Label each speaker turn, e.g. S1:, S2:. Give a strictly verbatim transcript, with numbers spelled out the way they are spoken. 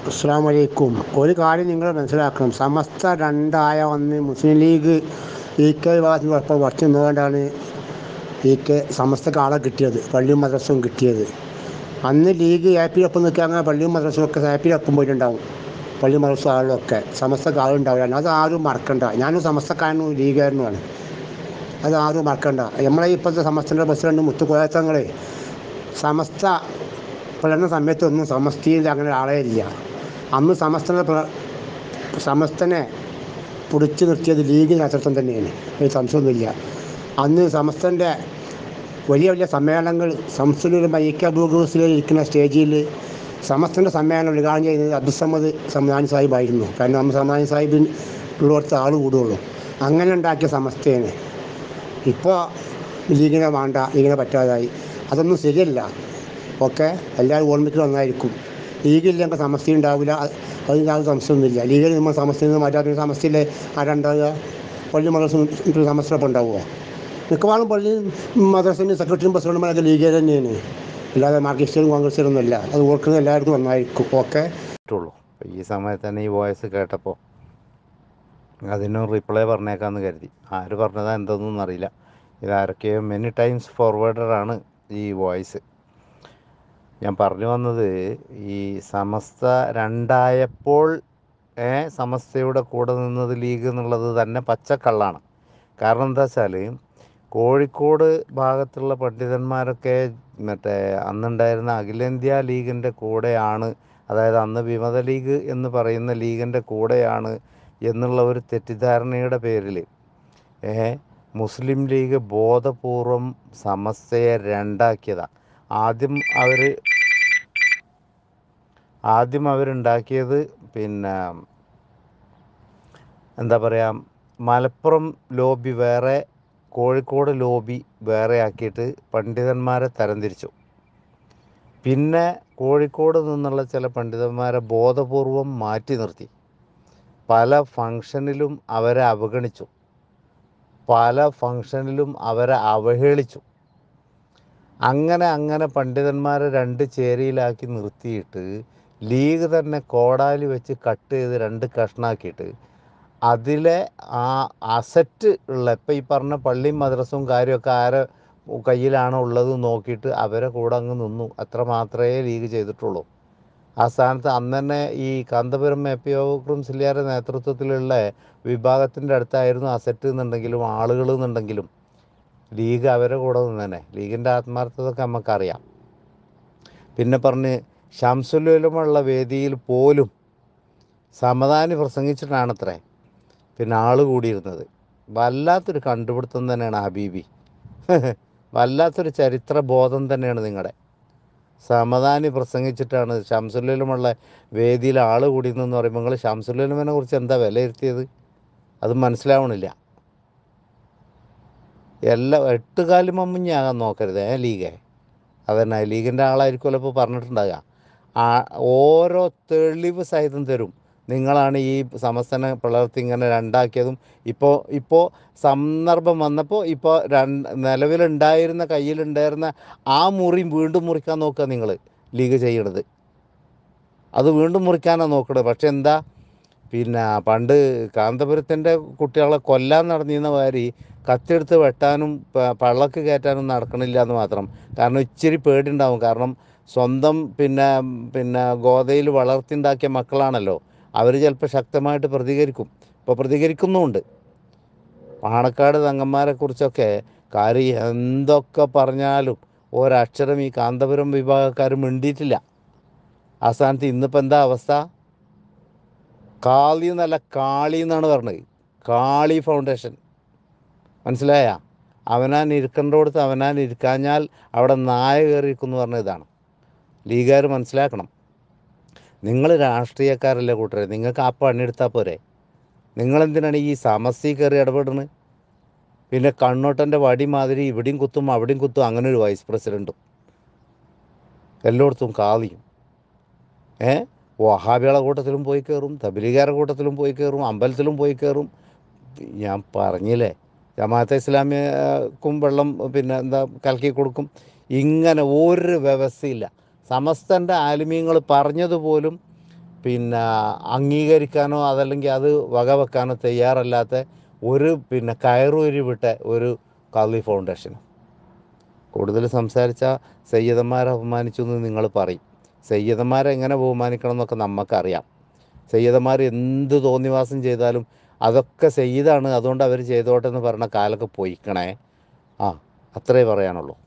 S1: അസ്സലാമു അലൈക്കും. ഒരു കാര്യം നിങ്ങൾ മനസ്സിലാക്കണം. സമസ്ത രണ്ടായ ഒന്ന് മുസ്ലിം ലീഗ് ഇ കെ വിഭാഗത്തിൽ ഇപ്പോൾ കുറച്ച് നിന്നുകൊണ്ടാണ് ഇ കെ സമസ്തക്ക് ആളെ കിട്ടിയത്, പള്ളിയും മദ്രസയും കിട്ടിയത്. അന്ന് ലീഗ് എ പി ഒപ്പം നിൽക്കുക, പള്ളിയും മദ്രസയും ഒക്കെ എ പി ഒപ്പം പോയിട്ടുണ്ടാവും. പള്ളി മദ്രസ ആളുകളൊക്കെ സമസ്തക്ക് ആളുണ്ടാവില്ല. അത് ആരും മറക്കണ്ട. ഞാനും സമസ്തക്കാരനും ലീഗുകാരനുമാണ്. അത് ആരും മറക്കണ്ട. നമ്മളെ ഇപ്പോഴത്തെ സമസ്തൻ്റെ പ്രസിഡന്റ് മുത്തുക്കോയത്തങ്ങളെ സമസ്ത പിളർന്ന സമയത്തൊന്നും സമസ്തയിൽ അങ്ങനെ ആളേ ഇല്ല. അന്ന് സമസ്തനെ സമസ്തനെ പിടിച്ചു നിർത്തിയത് ലീഗ് നേതൃത്വം തന്നെയാണ്, ഒരു സംശയമൊന്നുമില്ല. അന്ന് സമസ്തൻ്റെ വലിയ വലിയ സമ്മേളനങ്ങൾ സംസ്ഥാന ഐക്യബൂസിൽ ഇരിക്കുന്ന സ്റ്റേജിൽ സമസ്തൻ്റെ സമ്മേളനം ഉദ്ഘാടനം ചെയ്യുന്നത് അബ്ദുസമ്മദ് സമദാനി സാഹിബായിരുന്നു. കാരണം നമ്മൾ സമദാനി സാഹിബിന് ഉള്ളിടത്ത് ആൾ കൂടുകയുള്ളൂ. അങ്ങനെ ഉണ്ടാക്കിയ സമസ്തയാണ്. ഇപ്പോൾ ലീഗിനെ വേണ്ട, ലീഗിനെ പറ്റാതായി. അതൊന്നും ശരിയല്ല. ഓക്കെ, എല്ലാവരും ഓർമ്മിക്കുന്ന ഒന്നായിരിക്കും. ലീഗില്ലെങ്കിൽ സമസ്യ ഉണ്ടാവില്ല, അതിന് യാതൊരു സംശയമൊന്നുമില്ല. ലീഗിൽ നമ്മൾ സമസ്യയിൽ നിന്ന് മാറ്റാത്ത സമസ്യയിലെ ആരുണ്ടാവുക? പള്ളി മദ്രസ സമസ്യയൊപ്പം ഉണ്ടാവുക? മിക്കവാറും പള്ളി മദ്രസിൻ്റെ സെക്രട്ടറിയും പ്രസിഡന്റുമാരൊക്കെ ലീഗിൽ തന്നെയാണ്, അല്ലാതെ മാർക്സിസ്റ്റും കോൺഗ്രസ്സും ഒന്നുമല്ല. അത് ഓർക്കുന്നത് എല്ലാവർക്കും ഒന്നായിരിക്കും. ഓക്കെ.
S2: ഈ സമയത്ത് തന്നെ ഈ വോയിസ് കേട്ടപ്പോൾ അതിനും റിപ്ലൈ പറഞ്ഞേക്കാമെന്ന് കരുതി. ആര് പറഞ്ഞതാ എന്തൊന്നും അറിയില്ല. ഇതാരൊക്കെയോ മെനി ടൈംസ് ഫോർവേഡറാണ് ഈ വോയിസ്. ഞാൻ പറഞ്ഞു വന്നത്, ഈ സമസ്ത രണ്ടായപ്പോൾ സമസ്തയുടെ കൂടെ നിന്നത് ലീഗ് എന്നുള്ളത് തന്നെ പച്ചക്കള്ളാണ്. കാരണം എന്താ വെച്ചാൽ, കോഴിക്കോട് ഭാഗത്തുള്ള പണ്ഡിതന്മാരൊക്കെ മറ്റേ അന്നുണ്ടായിരുന്ന അഖിലേന്ത്യാ ലീഗിൻ്റെ കൂടെയാണ്, അതായത് അന്ന് വിമത ലീഗ് എന്ന് പറയുന്ന ലീഗിൻ്റെ കൂടെയാണ് എന്നുള്ള ഒരു തെറ്റിദ്ധാരണയുടെ പേരിൽ മുസ്ലിം ലീഗ് ബോധപൂർവം സമസ്തയെ രണ്ടാക്കിയതാണ്. ആദ്യം അവർ ആദ്യം അവരുണ്ടാക്കിയത് പിന്നെ എന്താ പറയുക, മലപ്പുറം ലോബി വേറെ, കോഴിക്കോട് ലോബി വേറെ ആക്കിയിട്ട് പണ്ഡിതന്മാരെ തരംതിരിച്ചു. പിന്നെ കോഴിക്കോട് നിന്നുള്ള ചില പണ്ഡിതന്മാരെ ബോധപൂർവം മാറ്റി നിർത്തി. പല ഫംഗ്ഷനിലും അവരെ അവഗണിച്ചു, പല ഫംഗ്ഷനിലും അവരെ അവഹേളിച്ചു. അങ്ങനെ അങ്ങനെ പണ്ഡിതന്മാരെ രണ്ട് ചേരിയിലാക്കി നിർത്തിയിട്ട് ലീഗ് തന്നെ കോടാലി വെച്ച് കട്ട് ചെയ്ത് രണ്ട് കഷ്ണാക്കിയിട്ട് അതിലെ ആ അസറ്റ് ഉള്ള, ഇപ്പം ഈ പറഞ്ഞ പള്ളിയും മദ്രസവും കാര്യമൊക്കെ ആരെ കയ്യിലാണോ ഉള്ളത് നോക്കിയിട്ട് അവരെ കൂടെ അങ്ങ് നിന്നു. അത്ര മാത്രമേ ലീഗ് ചെയ്തിട്ടുള്ളൂ. ആ സ്ഥാനത്ത് അന്ന് തന്നെ ഈ കാന്തപുരം എ പി ഒ സിലിയാരുടെ നേതൃത്വത്തിലുള്ള വിഭാഗത്തിൻ്റെ അടുത്തായിരുന്നു അസറ്റ് എന്നുണ്ടെങ്കിലും ആളുകൾ എന്നുണ്ടെങ്കിലും ലീഗ് അവരെ കൂടെ നിന്നേനെ. ലീഗിൻ്റെ ആത്മാർത്ഥതൊക്കെ നമുക്കറിയാം. പിന്നെ പറഞ്ഞ് ശംസുലുലമുള്ള വേദിയിൽ പോലും സമദാനി പ്രസംഗിച്ചിട്ടാണത്രേ പിന്നെ ആൾ കൂടിയിരുന്നത്. വല്ലാത്തൊരു കണ്ടുപിടുത്തം തന്നെയാണ് ഹബീബി. വല്ലാത്തൊരു ചരിത്ര ബോധം തന്നെയാണ് നിങ്ങളുടെ. സമദാനി പ്രസംഗിച്ചിട്ടാണ് ശംസുലുലമുള്ള വേദിയിൽ ആൾ കൂടിയെന്ന് പറയുമ്പോൾ നിങ്ങൾ ശംസുലുലമിനെ കുറിച്ച് എന്താ വിലയിരുത്തിയത്? അത് മനസ്സിലാവണില്ല. എല്ലാം എട്ടുകാലി മമ്മിഞ്ഞാകാൻ നോക്കരുത് ഏ ലീഗേ. അതന്നെ ലീഗിൻ്റെ ആളായിരിക്കുമല്ലോ ഇപ്പോൾ പറഞ്ഞിട്ടുണ്ടാകുക. ആ ഓരോ തെളിവ് സഹിതം തരും. നിങ്ങളാണ് ഈ സമസ്തനെ പിളർത്തി ഇങ്ങനെ രണ്ടാക്കിയതും. ഇപ്പോൾ ഇപ്പോൾ സന്ദർഭം വന്നപ്പോൾ ഇപ്പോൾ രണ്ട് നിലവിലുണ്ടായിരുന്ന കയ്യിലുണ്ടായിരുന്ന ആ മുറിയും വീണ്ടും മുറിക്കാൻ നോക്കുക നിങ്ങൾ ലീഗ് ചെയ്യണത്. അത് വീണ്ടും മുറിക്കാനാണ് നോക്കണത്. പക്ഷെ എന്താ, പിന്നെ പണ്ട് കാന്തപുരത്തിൻ്റെ കുട്ടികളെ കൊല്ലാൻ നടന്നിരുന്ന മാതിരി കത്തിയെടുത്ത് വെട്ടാനും പള്ളക്ക് കയറ്റാനും നടക്കണില്ല എന്ന് മാത്രം. കാരണം ഇച്ചിരി പേടിയുണ്ടാവും. കാരണം സ്വന്തം പിന്നെ പിന്നെ ഗോതയിൽ വളർത്തിണ്ടാക്കിയ മക്കളാണല്ലോ. അവർ ചിലപ്പോൾ ശക്തമായിട്ട് പ്രതികരിക്കും. ഇപ്പോൾ പ്രതികരിക്കുന്നുമുണ്ട്. പാണക്കാട് തങ്ങന്മാരെ കുറിച്ചൊക്കെ കാര്യം എന്തൊക്കെ പറഞ്ഞാലും ഒരക്ഷരം ഈ കാന്തപുരം വിഭാഗക്കാർ മിണ്ടിയിട്ടില്ല. ആ സ്ഥാനത്ത് ഇന്നിപ്പോൾ എന്താ അവസ്ഥ? കാളി എന്നല്ല കാളി എന്നാണ് പറഞ്ഞത്. കാളി ഫൗണ്ടേഷൻ, മനസ്സിലായ? അവനാൻ ഇരിക്കേണ്ടടുത്ത് അവനാൻ ഇരിക്കാഞ്ഞാൽ അവിടെ നായ കയറിയിരിക്കുമെന്ന് പറഞ്ഞ ഇതാണ്. ലീഗുകാർ മനസ്സിലാക്കണം. നിങ്ങൾ രാഷ്ട്രീയക്കാരല്ലേ കൂട്ടരെ, നിങ്ങൾക്ക് ആ പണിയെടുത്താൽ പോരെ. നിങ്ങളെന്തിനാണ് ഈ സമസ്യ കയറി ഇടപെടുന്നത്? പിന്നെ കണ്ണോട്ടൻ്റെ വടി മാതിരി ഇവിടെയും കുത്തും അവിടെയും കുത്തും, അങ്ങനെ ഒരു വൈസ് പ്രസിഡൻറ്റും എല്ലായിടത്തും കാളിയും. ഏ വഹാബികളുടെ കൂട്ടത്തിലും പോയി കയറും, തബ്ലീഗുകാരുടെ കൂട്ടത്തിലും പോയി കയറും, അമ്പലത്തിലും പോയി കയറും. ഞാൻ പറഞ്ഞില്ലേ, ജമാഅത്തെ ഇസ്ലാമിക്കും വെള്ളം പിന്നെ എന്താ കലക്കി കൊടുക്കും. ഇങ്ങനെ ഒരു വ്യവസ്ഥയില്ല. സമസ്തൻ്റെ ആലിമീങ്ങൾ പറഞ്ഞതുപോലും പിന്നെ അംഗീകരിക്കാനോ അതല്ലെങ്കിൽ അത് വകവെക്കാനോ തയ്യാറല്ലാത്ത ഒരു പിന്നെ കയറൂരി വിട്ട ഒരു ഖാദി ഫൗണ്ടേഷൻ. കൂടുതൽ സംസാരിച്ച സയ്യിദന്മാരെ അപമാനിച്ചു എന്ന് നിങ്ങൾ പറയും. സയ്യിദന്മാരെ എങ്ങനെ ബഹുമാനിക്കണം എന്നൊക്കെ നമുക്കറിയാം. സയ്യിദന്മാർ എന്ത് തോന്നിവാസം ചെയ്താലും അതൊക്കെ സയ്യിദാണ്, അതുകൊണ്ട് അവർ ചെയ്തോട്ടെ എന്ന് പറഞ്ഞ കാലൊക്കെ പോയിക്കണേ. ആ, അത്രേ പറയാനുള്ളൂ.